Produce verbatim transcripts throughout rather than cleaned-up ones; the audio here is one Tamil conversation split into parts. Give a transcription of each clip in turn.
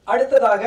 அடுத்ததாக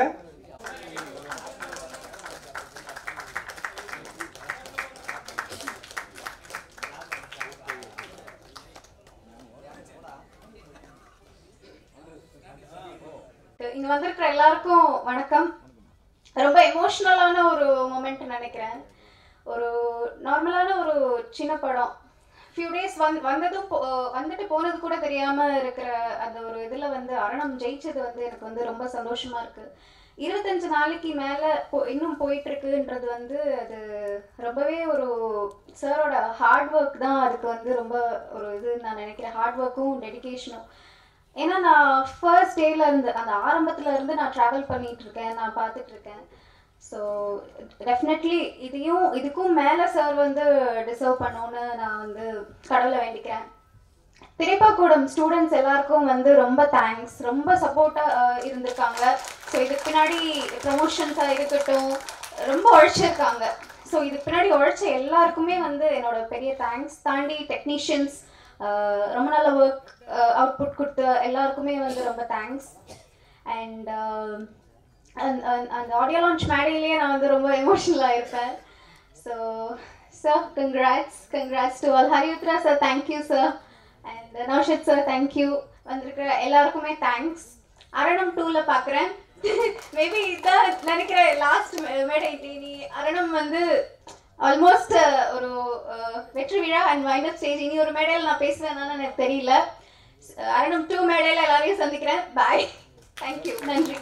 இங்க வந்திருக்கிற எல்லாருக்கும் வணக்கம். ரொம்ப எமோஷனலான ஒரு மொமெண்ட் நினைக்கிறேன். ஒரு நார்மலான ஒரு சின்ன படம், ஃபியூ டேஸ் வந் வந்ததும் வந்துட்டு போனது கூட தெரியாம இருக்கிற அந்த ஒரு இதுல வந்து அரணம் ஜெயிச்சது வந்து எனக்கு வந்து ரொம்ப சந்தோஷமா இருக்கு. இருபத்தஞ்சு நாளைக்கு மேல இன்னும் போயிட்டு இருக்குன்றது வந்து அது ரொம்பவே ஒரு சாரோட ஹார்ட் ஒர்க் தான். அதுக்கு வந்து ரொம்ப ஒரு இது நான் நினைக்கிறேன், ஹார்ட் ஒர்க்கும் டெடிகேஷனும். ஏன்னா நான் ஃபர்ஸ்ட் டேல இருந்து அந்த ஆரம்பத்துல இருந்து நான் ட்ராவல் பண்ணிட்டு இருக்கேன், நான் பார்த்துட்டு இருக்கேன். ஸோ டெஃபினெட்லி இதையும் இதுக்கும் மேலே சார் வந்து டிசர்வ் பண்ணோன்னு நான் வந்து கடவுளை வேண்டிக்கிறேன். திரைப்பாக்கூடம் ஸ்டூடெண்ட்ஸ் எல்லாருக்கும் வந்து ரொம்ப தேங்க்ஸ், ரொம்ப சப்போர்ட்டாக இருந்திருக்காங்க. ஸோ இதுக்கு பின்னாடி ப்ரமோஷன்ஸாக இருக்கட்டும் ரொம்ப உழைச்சிருக்காங்க. ஸோ இதுக்கு பின்னாடி உழைச்ச எல்லாருக்குமே வந்து என்னோட பெரிய தேங்க்ஸ். தாண்டி டெக்னீஷியன்ஸ் ரொம்ப நல்ல ஒர்க் அவுட்புட் கொடுத்த எல்லாருக்குமே வந்து ரொம்ப தேங்க்ஸ். அண்ட் அந்த ஆடியோ லான்ச் மேடையிலேயே நான் வந்து ரொம்ப எமோஷனலாக இருப்பேன். So sir congrats congrats to all. Hariyuthra sir thank you sir. And Naushad sir thank you. வந்திருக்கிற எல்லாருக்குமே தேங்க்ஸ். அரணம் டூவில் பார்க்குறேன். மேபி இதான் நினைக்கிற லாஸ்ட் மேடை. நீ அரணம் வந்து ஆல்மோஸ்ட் ஒரு வெற்றி விழா அண்ட் வைனப் ஸ்டேஜ். இனி ஒரு மேடையில் நான் பேசுவேன்னு எனக்கு தெரியல. அரணம் டூ மேடையில் எல்லாரையும் சந்திக்கிறேன். பாய், தேங்க்யூ, நன்றி.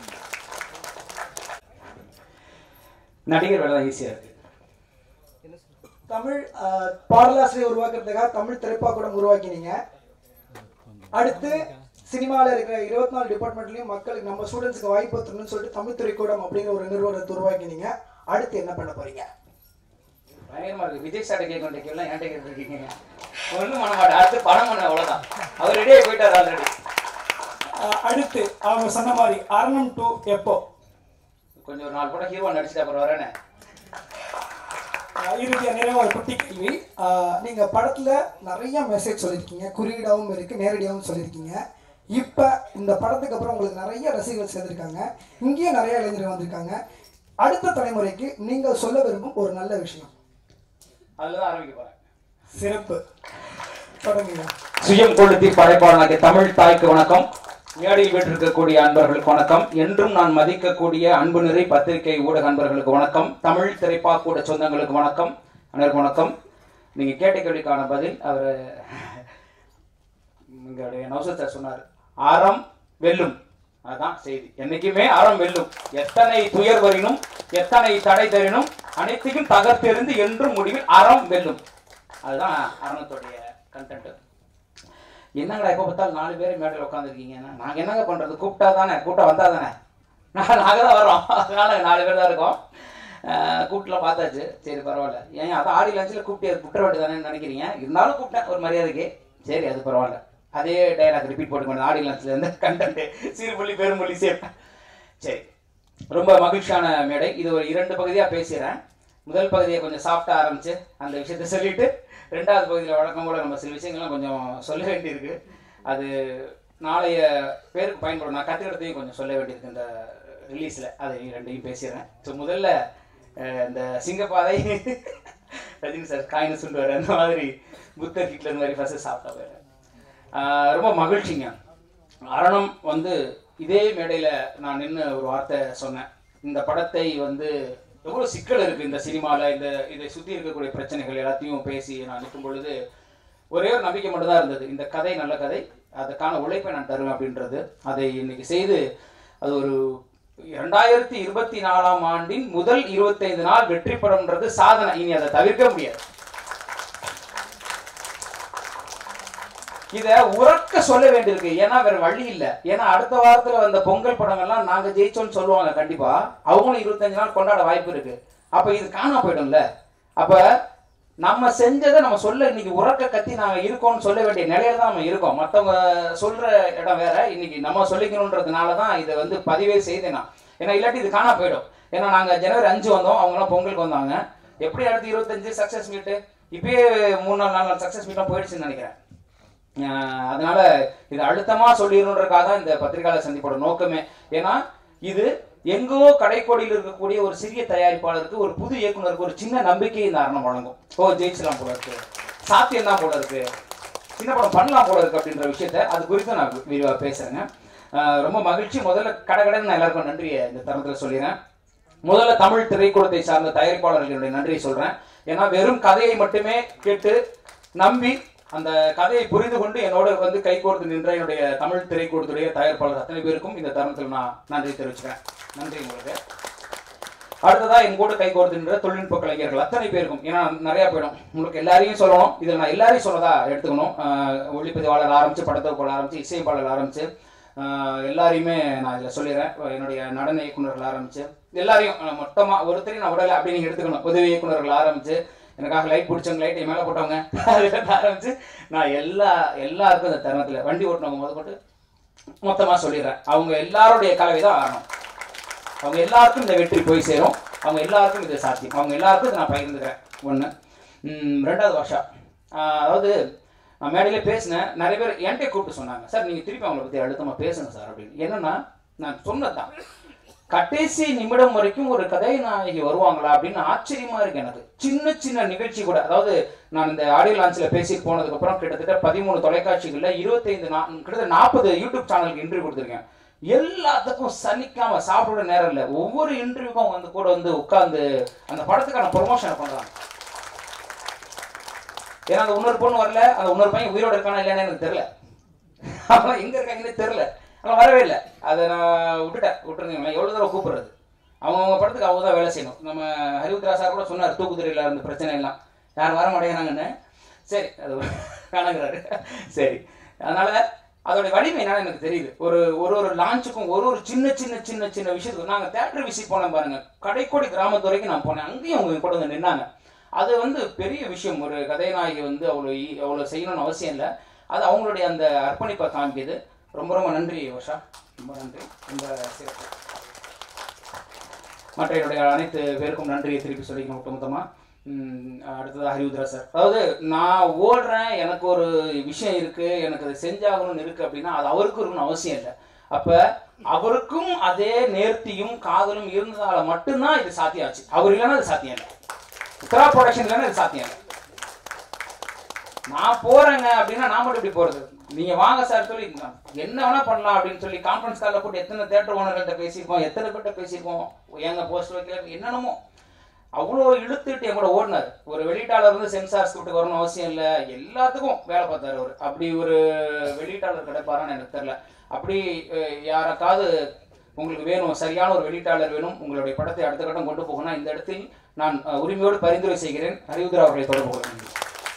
நடிகர் வேலை தான் ஈஸியாக இருக்கு. தமிழ் பாடலாசிரியர் உருவாக்குறதுக்காக தமிழ் திரைப்பாக்கூடம் உருவாக்கினீங்க. அடுத்து சினிமாவில் இருக்கிற இருபத்தி நாலு டிபார்ட்மெண்ட்லையும் மக்களுக்கு நம்ம ஸ்டூடெண்ட்ஸ்க்கு வாய்ப்பு தரணும்னு சொல்லிட்டு தமிழ் திரைக்கூடம் அப்படிங்கிற ஒரு நிறுவனத்தை உருவாக்கினீங்க. அடுத்து என்ன பண்ண போறீங்க? பயங்கரமா இருக்கு. விஜய் சார்ட்ட கேட்க வேண்டிய கேள்வி என்கிட்ட கேட்டுருக்கீங்க. ஒன்றும் பண்ண மாட்டேன், அடுத்து படம் பண்ண அவ்வளோதான். அவர் ரெடியாக போயிட்டார் ஆல்ரெடி. அடுத்து அவங்க சொன்ன மாதிரி அரணம் டூ எப்போ? கொஞ்சம் ஒரு நாலு படம் ஹீரோ நடிச்சுட்டு அப்புறம் வரேனே. இறுதியாக நிறைய ஒரு குட்டி கேள்வி. நீங்கள் படத்தில் நிறைய மெசேஜ் சொல்லியிருக்கீங்க, குறியீடாகவும் இருக்குது, நேரடியாகவும் சொல்லியிருக்கீங்க. இப்போ இந்த படத்துக்கு அப்புறம் உங்களுக்கு நிறைய ரசிகர்கள் சேர்ந்துருக்காங்க, இங்கேயே நிறைய இளைஞர்கள் வந்திருக்காங்க. அடுத்த தலைமுறைக்கு நீங்கள் சொல்ல விரும்பும் ஒரு நல்ல விஷயம்? அதில் தான் ஆரம்பிக்க போகிறேன். சிறப்பு, தொடங்குங்க. சுயம் கொளுத்தி படைப்பாளனாகிய தமிழ் தாய்க்கு வணக்கம். மேடையில் வீட்டிருக்கக்கூடிய அன்பர்களுக்கு வணக்கம். என்றும் நான் மதிக்கக்கூடிய அன்பு நிறை பத்திரிகை ஊடக அன்பர்களுக்கு வணக்கம். தமிழ் திரைப்பாக்கூட சொந்தங்களுக்கு வணக்கம். அனைவருக்கும் வணக்கம். நீங்கள் கேட்ட கேள்விக்கான பதில் அவர் எங்களுடைய நௌசத் சார் சொன்னார், அறம் வெல்லும். அதுதான் செய்தி. என்னைக்குமே அறம் வெல்லும். எத்தனை துயர் வரினும் எத்தனை தடை தரினும் அனைத்தையும் தகர்த்தெறிந்து என்றும் முடிவில் அறம் வெல்லும். அதுதான் அரணத்துடைய கண்டென்ட். என்னங்கடா எப்போ பார்த்தாலும் நாலு பேர் மேடையில் உட்காந்துருக்கீங்கன்னா நாங்கள் என்னங்க பண்ணுறது? கூப்பிட்டா தானே, கூட்டம் வந்தால் தானே. நாங்கள் நாங்கள் தான் வரோம், அதனால நாலு பேர் தான் இருக்கோம். கூப்பிட்டுலாம் பார்த்தாச்சு, சரி பரவாயில்ல. ஏன் அதை ஆடி லஞ்சில் கூப்பிட்டு குற்ற வேண்டு தானேன்னு நினைக்கிறீங்க. இருந்தாலும் கூப்பிட்டேன் ஒரு மரியாதைக்கு, சரி அது பரவாயில்ல. அதே டைலாக் ரிப்பீட் போட்டுக்கணும். ஆடி லஞ்சில் இருந்து கண்டென்ட்டு சீர்மொழி பெருமொழி சேர்ப்பேன். சரி, ரொம்ப மகிழ்ச்சியான மேடை. இது ஒரு இரண்டு பகுதியாக பேசுகிறேன். முதல் பகுதியை கொஞ்சம் சாஃப்டாக ஆரம்பித்து அந்த விஷயத்தை சொல்லிவிட்டு ரெண்டாவது பகுதியில் வழக்கம் போல் நம்ம சில விஷயங்கள்லாம் கொஞ்சம் சொல்ல வேண்டியிருக்கு. அது நாளைய பேருக்கு பயன்படும். நான் கற்றுக்கிட்டதையும் கொஞ்சம் சொல்ல வேண்டியிருக்கு இந்த ரிலீஸில். அதை ரெண்டையும் பேசிடுறேன். ஸோ முதல்ல இந்த சிங்கப்பாதை ரஜினி சார் காயின்னு சொல்லுவார், அந்த மாதிரி புத்தர் ஹிட்லர் மாதிரி ஃபஸ்ட்டு சாப்பிட்டா போயிடுறேன். ரொம்ப மகிழ்ச்சிங்க. அரணம் வந்து இதே மேடையில் நான் நின்று ஒரு வார்த்தை சொன்னேன். இந்த படத்தை வந்து எவ்வளோ சிக்கல் இருக்குது இந்த சினிமாவில், இந்த இதை சுற்றி இருக்கக்கூடிய பிரச்சனைகள் எல்லாத்தையும் பேசி நான் நிற்கும் பொழுது ஒரே ஒரு நம்பிக்கை மட்டும்தான் இருந்தது. இந்த கதை நல்ல கதை, அதுக்கான உழைப்பை நான் தருவேன் அப்படின்றது. அதை இன்னைக்கு செய்து அது ஒரு இரண்டாயிரத்தி இருபத்தி நாலாம் ஆண்டின் முதல் இருபத்தைந்து நாள் வெற்றி படம்ன்றது சாதனை. இனி அதை தவிர்க்க முடியாது. இதை உறக்க சொல்ல வேண்டியிருக்கு, ஏன்னா வேற வழி இல்லை. ஏன்னா அடுத்த வாரத்தில் வந்த பொங்கல் படங்கள்லாம் நாங்கள் ஜெயிச்சோன்னு சொல்லுவாங்க. கண்டிப்பா அவங்களும் இருபத்தஞ்சு நாள் கொண்டாட வாய்ப்பு இருக்கு. அப்ப இது காணா போயிடும்ல. அப்ப நம்ம செஞ்சதை நம்ம சொல்ல இன்னைக்கு உறக்க கத்தி நாங்க இருக்கோம்னு சொல்ல வேண்டிய நிலையில தான் நம்ம இருக்கோம். மற்றவங்க சொல்ற இடம் வேற, இன்னைக்கு நம்ம சொல்லிக்கணுன்றதுனாலதான் இதை வந்து பதிவே செய்தேன் நான். ஏன்னா இல்லாட்டி இது காணா போயிடும். ஏன்னா நாங்க ஜனவரி அஞ்சு வந்தோம், அவங்களாம் பொங்கலுக்கு வந்தாங்க. எப்படி அடுத்து இருபத்தஞ்சு சக்சஸ் மீட்டு, இப்பயே மூணு நாள் நாலு நாள் சக்சஸ் மீட்லாம் போயிடுச்சுன்னு நினைக்கிறேன். அதனால இது அழுத்தமா சொல்லிடணுன்றதுக்காக தான் இந்த பத்திரிகையாளர் சந்திப்போட நோக்கமே. ஏன்னா இது எங்கோ கடைக்கோடியில் இருக்கக்கூடிய ஒரு சிறிய தயாரிப்பாளருக்கு, ஒரு புது இயக்குனருக்கு ஒரு சின்ன நம்பிக்கையை இந்த அரணம் வழங்கும். ஓ, ஜெயிச்சலாம் போல இருக்கு, சாத்தியம் தான் போல இருக்கு, சின்ன படம் பண்ணலாம் போல இருக்கு அப்படின்ற விஷயத்த அது குறித்து நான் விரிவாக பேசுறேங்க. ரொம்ப மகிழ்ச்சி. முதல்ல கடகடன்னு நான் எல்லாருக்கும் நன்றியை இந்த தருணத்தில் சொல்லிடுறேன். முதல்ல தமிழ் திரைக்கூடத்தை சார்ந்த தயாரிப்பாளர்களுடைய நன்றியை சொல்றேன். ஏன்னா வெறும் கதையை மட்டுமே கேட்டு நம்பி அந்த கதையை புரிந்து கொண்டு என்னோட வந்து கைகோர்த்து நின்ற என்னுடைய தமிழ் திரைக்கூடத்துடைய தயாரிப்பாளர் அத்தனை பேருக்கும் இந்த தருணத்தில் நான் நன்றி தெரிவிச்சுக்கிறேன். நன்றி உங்களுக்கு. அடுத்ததா என் கூட கைகோர்த்து நின்ற தொழில்நுட்ப கலைஞர்கள் அத்தனை பேருக்கும், ஏன்னா நிறைய போயிடும், உங்களுக்கு எல்லாரையும் சொல்லணும், இதில் நான் எல்லாரையும் சொல்லதா எடுத்துக்கணும். ஒளிப்பதிவாளர் ஆரம்பிச்சு, படத்தொகுப்பாளர் ஆரம்பிச்சு, இசையமைப்பாளர் ஆரம்பிச்சு எல்லாரையுமே நான் இதில் சொல்லிடுறேன். என்னுடைய நடன இயக்குநர்கள் ஆரம்பிச்சு எல்லாரையும் மொத்தமாக ஒருத்தரையும் நான் உடலை அப்படின்னு எடுத்துக்கணும். உதவி இயக்குநர்கள் ஆரம்பிச்சு, எனக்காக லைட் பிடிச்சவங்க, லைட்டை மேலே போட்டவங்க, அதுலேருந்து ஆரம்பிச்சு நான் எல்லா எல்லாருக்கும் இந்த தருணத்தில் வண்டி ஓட்டினவங்க முத கொண்டு மொத்தமாக சொல்லிடுறேன். அவங்க எல்லாருடைய கலவை தான் ஆரணும். அவங்க எல்லாருக்கும் இந்த வெற்றி போய் சேரும். அவங்க எல்லாருக்கும் இது சாத்தியம். அவங்க எல்லாருக்கும் இதை நான் பகிர்ந்துக்கிறேன். ஒன்று. ரெண்டாவது வருஷம், அதாவது நான் மேடையிலே பேசினேன். நிறைய பேர் என்கிட்ட கூப்பிட்டு சொன்னாங்க, சார் நீங்கள் திருப்பி அவங்களை பற்றி அழுத்தமாக பேசுங்க சார் அப்படின்னு. என்னன்னா நான் சொன்னதான் கடைசி நிமிடம் வரைக்கும் ஒரு கதாநாயகி வருவாங்களா அப்படின்னு ஆச்சரியமா இருக்கு எனக்கு. சின்ன சின்ன நிகழ்ச்சி கூட, அதாவது நான் இந்த ஆடியோ லான்ச்சில் பேசிட்டு போனதுக்கு அப்புறம் கிட்டத்தட்ட பதிமூணு தொலைக்காட்சிகளில் இருபத்தைந்து கிட்டத்தட்ட நாற்பது யூடியூப் சேனலுக்கு இன்டர்வியூ கொடுத்துருக்கேன். எல்லாத்துக்கும் சலிக்காம சாப்பிட நேரம் இல்லை. ஒவ்வொரு இன்டர்வியூக்கும் வந்து கூட வந்து உட்காந்து அந்த படத்துக்கான ப்ரொமோஷனை பண்றாங்க. ஏன்னா அந்த இன்னொரு பொண்ணு வரல, அந்த இன்னொரு பையன் உயிரோடு இருக்கானா இல்லையானு எனக்கு தெரியல, அவன் எங்க இருக்காங்கன்னு தெரியல, ஆனால் வரவே இல்லை. அதை நான் விட்டுட்டேன். விட்டுருந்தீங்களா எவ்வளோ தூரம் கூப்பிடுறது, அவங்கவுங்க படத்துக்கு அவங்க தான் வேலை செய்யணும். நம்ம ஹரிவுத்ரா சார் கூட சொன்னார், தூக்குதுறையில் இருந்த பிரச்சனை எல்லாம் யாரும் வர மாட்டேங்கிறாங்கன்னு. சரி, அது காணங்கிறாரு. சரி, அதனால அதோட வலிமை என்னன்னு எனக்கு தெரியுது. ஒரு ஒரு ஒரு லான்ச்சுக்கும் ஒரு ஒரு சின்ன சின்ன சின்ன சின்ன விஷயத்துக்கும் நாங்கள் தேட்டர் விசிட் போனோம் பாருங்க, கடைக்கோடி கிராமத்து வரைக்கும் நான் போனேன். அங்கேயும் அவங்க கூட வந்து நின்னாங்க. அது வந்து பெரிய விஷயம். ஒரு கதைநாயகி வந்து அவ்வளோ அவ்வளோ செய்யணும்னு அவசியம் இல்லை. அது அவங்களுடைய அந்த அர்ப்பணிப்பை காமிக்குது. ரொம்ப ரொம்ப நன்றி வருஷா, ரொம்ப நன்றி. ரொம்ப சிறப்பு. மற்ற என்னுடைய அனைத்து பேருக்கும் நன்றியை திருப்பி சொல்லிக்கணும் ஒட்டுமொத்தமாக. அடுத்தது ஹரிவுத்ரா சார். அதாவது நான் ஓடுறேன், எனக்கு ஒரு விஷயம் இருக்கு, எனக்கு அதை செஞ்சாகணும்னு இருக்கு அப்படின்னா அது அவருக்கு இருக்கணும்னு அவசியம் இல்லை. அப்ப அவருக்கும் அதே நேர்த்தியும் காதலும் இருந்ததால மட்டும்தான் இது சாத்தியம் ஆச்சு. அவர் இல்லைன்னா அது சாத்தியம் இல்லை. உத்தரா ப்ரொடக்ஷன் இல்லைன்னா இது சாத்தியம் இல்லை. நான் போறேங்க அப்படின்னா நான் மட்டும் இப்படி போறது, நீங்க வாங்க சார் சொல்லி என்ன வேணா பண்ணலாம் அப்படின்னு சொல்லி கான்ஃபரன்ஸ் காலில் போட்டு எத்தனை தேட்டர் ஓனர்கள்ட்ட பேசியிருக்கோம், எத்தனை பேர்ட்ட பேசியிருக்கோம், எங்க போஸ்ட் வைக்கல என்னென்னமோ அவ்வளோ இழுத்துட்டு என் கூட ஓடினார். ஒரு வெளியீட்டாளர் வந்து சென்சார் ஸ்கிரிப்ட் வரணும் அவசியம் இல்லை, எல்லாத்துக்கும் வேலை பார்த்தாரு அவர். அப்படி ஒரு வெளியீட்டாளர் கிடைப்பாரான்னு எனக்கு தெரியல. அப்படி யாருக்காவது உங்களுக்கு வேணும், சரியான ஒரு வெளியீட்டாளர் வேணும், உங்களுடைய படத்தை அடுத்த கட்டம் கொண்டு போகணும், இந்த இடத்தில் நான் உரிமையோடு பரிந்துரை செய்கிறேன், ஹரிவுத்ரா அவர்களை தொடர்பு கொள்ள.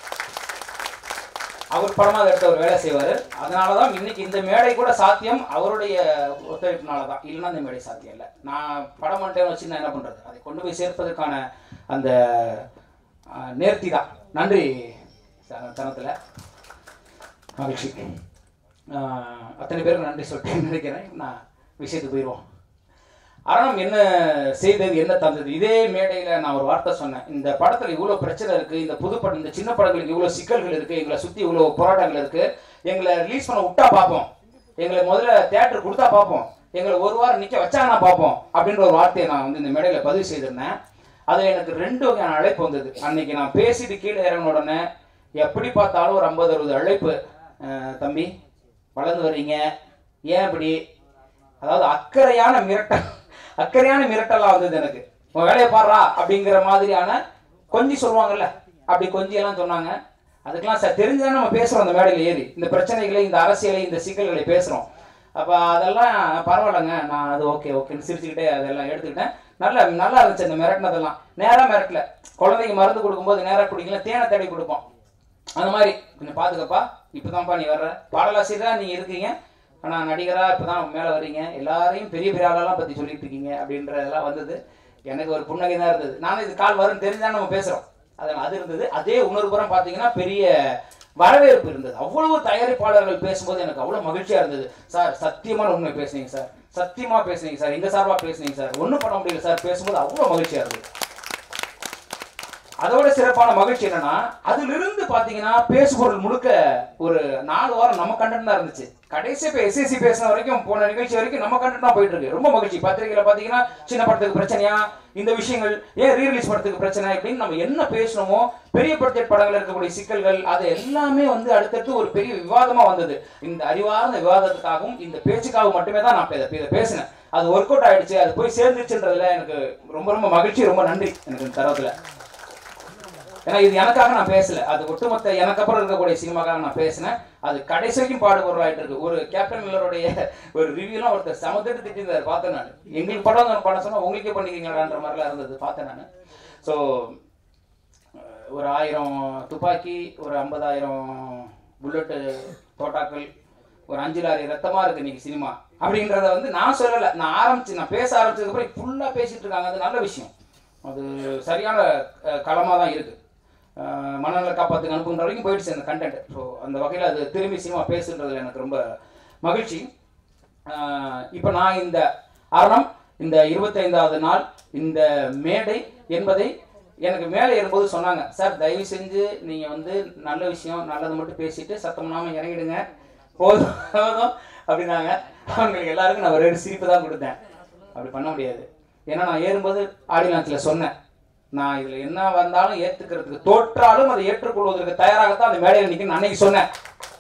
அவர் படமாக அதை எடுத்து அவர் வேலை செய்வார். அதனாலதான் இன்னைக்கு இந்த மேடை கூட சாத்தியம் அவருடைய ஒத்துழைப்புனாலதான், இல்லைன்னா இந்த மேடை சாத்தியம் இல்லை. நான் படம் பண்ணிட்டேன்னு வச்சு நான் என்ன பண்றது, அதை கொண்டு போய் சேர்ப்பதற்கான அந்த நேர்த்தி தான். நன்றி தனத்துல மகிழ்ச்சி. அத்தனை பேருக்கு நன்றி சொல்லிட்டு நினைக்கிறேன். நான் விஷயத்துக்கு போயிடுவோம். அரணம் என்ன செய்தது, என்ன தந்தது? இதே மேடையில் நான் ஒரு வார்த்தை சொன்னேன், இந்த படத்தில் இவ்வளோ பிரச்சனை இருக்குது, இந்த புது படம், இந்த சின்ன படங்களுக்கு இவ்வளோ சிக்கல்கள் இருக்குது, எங்களை சுற்றி இவ்வளோ போராட்டங்கள் இருக்குது, எங்களை ரிலீஸ் பண்ண விட்டா பார்ப்போம், எங்களை முதல்ல தியேட்டர் கொடுத்தா பார்ப்போம், எங்களை ஒரு வாரம் நிற்க வச்சாங்கன்னா பார்ப்போம் அப்படின்ற ஒரு வார்த்தையை நான் வந்து இந்த மேடையில் பதிவு செய்திருந்தேன். அதில் எனக்கு ரெண்டு வகையான அழைப்பு வந்தது. அன்னைக்கு நான் பேசிட்டு கீழே இறங்கின உடனே எப்படி பார்த்தாலும் ஒரு ஐம்பது அறுபது அழைப்பு, தம்பி வளர்ந்து வர்றீங்க, ஏன் இப்படி, அதாவது அக்கறையான மிரட்டல் அக்கறையான மிரட்டலாம் வந்தது எனக்கு. உன் வேலையை பாடுறா அப்படிங்கிற மாதிரியான கொஞ்சி சொல்லுவாங்கல்ல, அப்படி கொஞ்சி எல்லாம் சொன்னாங்க. அதுக்கெல்லாம் சார் தெரிஞ்சுதான் நம்ம பேசுறோம் அந்த மேடையில் ஏறி, இந்த பிரச்சனைகளை, இந்த அரசியலை, இந்த சிக்கல்களை பேசுறோம். அப்போ அதெல்லாம் பரவாயில்லைங்க, நான் அது ஓகே ஓகேன்னு சிரிச்சுக்கிட்டே அதெல்லாம் எடுத்துக்கிட்டேன். நல்லா நல்லா இருந்துச்சு அந்த மிரட்டினதெல்லாம். நேராக மிரட்டல, குழந்தைங்க மருந்து கொடுக்கும்போது நேராக குடிக்கல, தேனை தேடி கொடுப்போம். அந்த மாதிரி கொஞ்சம் பாத்துக்கப்பா, இப்போதான்ப்பா நீ வர்ற, பாடலாசிரியராக நீங்க இருக்கீங்க, ஆனால் நடிகராக இப்போ தான் மேலே வர்றீங்க, எல்லாரையும் பெரிய பெரிய ஆளெல்லாம் பற்றி சொல்லிட்டு இருக்கீங்க அப்படின்றதெல்லாம் வந்தது. எனக்கு ஒரு புன்னகை தான் இருந்தது. நானும் இது கால் வரும்னு தெரிஞ்சால் நம்ம பேசுகிறோம், அதனால் அது இருந்தது. அதே இன்னொரு புறம் பார்த்தீங்கன்னா பெரிய வரவேற்பு இருந்தது. அவ்வளவு தயாரிப்பாளர்கள் பேசும்போது எனக்கு அவ்வளோ மகிழ்ச்சியாக இருந்தது. சார் சத்தியமான உண்மை பேசுனீங்க சார், சத்தியமாக பேசுனீங்க சார், எங்கள் சார்பாக பேசுனீங்க சார், ஒன்றும் பண்ண முடியல சார் பேசும்போது அவ்வளோ மகிழ்ச்சியாக இருந்தது. அதோட சிறப்பான மகிழ்ச்சி என்னன்னா அதுல இருந்து பாத்தீங்கன்னா பேசுபொருள் முழுக்க ஒரு நாலு வாரம் நம்ம கண்டென்ட் தான் இருந்துச்சு. கடைசி இப்போ எஸ்எஸ்சி பேசின வரைக்கும் போன நிகழ்ச்சி வரைக்கும் நம்ம கண்டென்ட் தான் போயிட்டு இருக்கு. ரொம்ப மகிழ்ச்சி. பத்திரிகையில பாத்தீங்கன்னா சின்ன படத்துக்கு பிரச்சனையா, இந்த விஷயங்கள் ஏன் ரீரிலீஸ் படத்துக்கு பிரச்சனை இப்படின்னு நம்ம என்ன பேசணுமோ, பெரிய பட்ஜெட் படங்கள் இருக்கக்கூடிய சிக்கல்கள் அது எல்லாமே வந்து அடுத்தடுத்து ஒரு பெரிய விவாதமா வந்தது. இந்த அறிவார்ந்த விவாதத்துக்காகவும் இந்த பேச்சுக்காகவும் மட்டுமே தான் நான் இதை பேசினேன். அது ஒர்க் அவுட் ஆயிடுச்சு, அது போய் சேர்ந்துச்சுன்றதுல எனக்கு ரொம்ப ரொம்ப மகிழ்ச்சி. ரொம்ப நன்றி எனக்கு இந்த தரத்துல. ஏன்னா இது எனக்காக நான் பேசல, அது ஒட்டுமொத்த எனக்கு அப்புறம் இருக்கக்கூடிய சினிமாக்காக நான் பேசினேன். அது கடைசி வரைக்கும் பாடுபொருளாயிட்டு இருக்கு. ஒரு கேப்டன் மில்லருடைய ஒரு ரிவ்யூலாம் ஒருத்தர் சமத்திட்டு திட்டிருந்தாரு, பார்த்தேன் நான். எங்களுக்கு படம் பண்ண சொன்னா உங்களுக்கே பண்ணிக்கிறீங்களான்ற மாதிரிலாம் இருந்தது, பார்த்தேன் நான். ஸோ ஒரு ஆயிரம் துப்பாக்கி, ஒரு ஐம்பதாயிரம் புல்லட்டு தோட்டாக்கள், ஒரு அஞ்சு லாரி ரத்தமா இருக்கு இன்னைக்கு சினிமா அப்படின்றத வந்து நான் சொல்லலை. நான் ஆரம்பிச்சு நான் பேச ஆரம்பிச்சதுக்கு அப்புறம் ஃபுல்லாக பேசிட்டு இருக்காங்க. அது நல்ல விஷயம். அது சரியான களமாக தான் இருக்கு. மனநல காப்பாற்றுக்கு அனுப்புகிற வரைக்கும் போயிடுச்சு அந்த கண்டென்ட். ஸோ அந்த வகையில் அது திரும்பி சினிமா பேசுன்றதுல எனக்கு ரொம்ப மகிழ்ச்சி. இப்போ நான் இந்த அரணம் இந்த இருபத்தைந்தாவது நாள் இந்த மேடை என்பதை எனக்கு மேலே ஏறும்போது சொன்னாங்க, சார் தயவு செஞ்சு நீங்கள் வந்து நல்ல விஷயம் நல்லது மட்டும் பேசிட்டு சத்தம் இல்லாமல் இறங்கிடுங்க போதும் போதும் அப்படின்னாங்க. அவங்களுக்கு எல்லாருக்கும் நான் ஒரு சிரிப்பு தான் கொடுத்தேன். அப்படி பண்ண முடியாது. ஏன்னா நான் ஏறும்போது ஆடியோ லான்ச்சில் சொன்னேன், நான் இதில் என்ன வந்தாலும் ஏற்றுக்கிறதுக்கு தோற்றாலும் அதை ஏற்றுக்கொள்வதற்கு தயாராகத்தான் அந்த மேடையில் நிற்க அன்னைக்கு சொன்னேன்.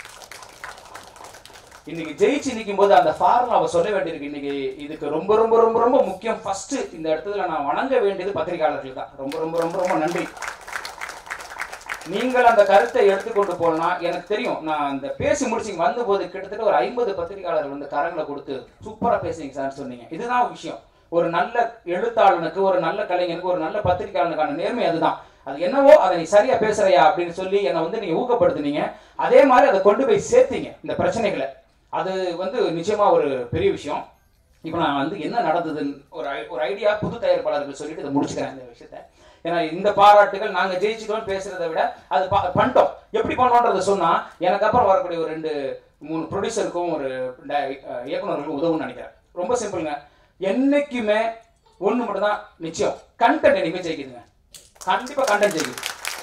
இன்னைக்கு ஜெயிச்சு நிற்கும் போது அந்த ஃபார்முலாவை சொல்ல வேண்டியிருக்கு. இன்னைக்கு இதுக்கு ரொம்ப ரொம்ப ரொம்ப ரொம்ப முக்கியம். ஃபர்ஸ்ட் இந்த இடத்துல நான் வணங்க வேண்டியது பத்திரிகையாளர்கள் தான். ரொம்ப ரொம்ப ரொம்ப ரொம்ப நன்றி. நீங்கள் அந்த கருத்தை எடுத்துக்கொண்டு போனா எனக்கு தெரியும். நான் அந்த பேசி முடிச்சிங்க வந்த போது கிட்டத்தட்ட ஒரு ஐம்பது பத்திரிகையாளர்கள் வந்து கரங்களை கொடுத்து சூப்பரா பேசுறீங்க சார் சொன்னீங்க. இதுதான் விஷயம். ஒரு நல்ல எழுத்தாளனுக்கு, ஒரு நல்ல கலைஞனுக்கு, ஒரு நல்ல பத்திரிகையாளனுக்கான நேர்மை அதுதான். அது என்னவோ அதை நீ சரியா பேசுறியா அப்படின்னு சொல்லி என்னை வந்து நீங்க ஊக்கப்படுத்துனீங்க. அதே மாதிரி அதை கொண்டு போய் சேர்த்தீங்க இந்த பிரச்சனைகளை. அது வந்து நிச்சயமா ஒரு பெரிய விஷயம். இப்போ நான் வந்து என்ன நடந்ததுன்னு ஒரு ஒரு ஐடியா புது தயாரிப்பாளர்கள் சொல்லிட்டு இதை முடிச்சுக்கிறேன் இந்த விஷயத்த. ஏன்னா இந்த பாராட்டுகள் நாங்க ஜெயிச்சுட்டோம் பேசுறதை விட அது பண்ணிட்டோம். எப்படி பண்ணோன்றதை சொன்னா எனக்கு அப்புறம் வரக்கூடிய ஒரு ரெண்டு மூணு ப்ரொடியூசருக்கும் ஒரு இயக்குநர்களுக்கும் உதவுன்னு நினைக்கிறேன். ரொம்ப சிம்பிளுங்க. என்னைக்குமே ஒண்ணு மட்டும் தான் நிச்சயம், கண்டென்ட் என்னைக்குமே ஜெயிக்குதுங்க. கண்டிப்பா கண்டென்ட் ஜெயிக்குது.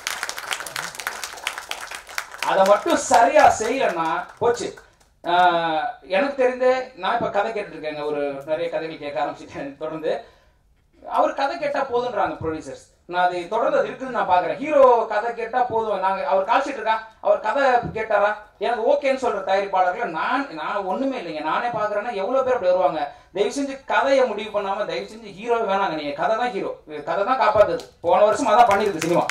அதை மட்டும் சரியா செய்யலன்னா போச்சு. எனக்கு தெரிந்து நான் இப்ப கதை கேட்டு இருக்கேங்க. ஒரு நிறைய கதைகள் கேட்க ஆரம்பிச்சுட்டேன் தொடர்ந்து. அவர் கதை கேட்டா போதுன்றாங்க ப்ரொடியூசர்ஸ். நான் அது தொடர்ந்து அது இருக்குன்னு நான் பாக்குறேன். ஹீரோ கதை கேட்டா போதும், நாங்க அவர் கால்ஷீட் இருக்கா, அவர் கதை கேட்டாரா, எனக்கு ஓகேன்னு சொல்ற தயாரிப்பாளர்கள் நான் நான் ஒண்ணுமே இல்லைங்க. நானே பாக்குறேன்னா எவ்வளவு பேர் அப்படி வருவாங்க. தயவு செஞ்சு கதையை முடிவு பண்ணாம தயவு செஞ்சு ஹீரோ வேணாங்க. நீங்க கதை தான் ஹீரோ, கதை தான் காப்பாத்துது. போன வருஷம் அதான் பண்ணிருக்கு சினிமா.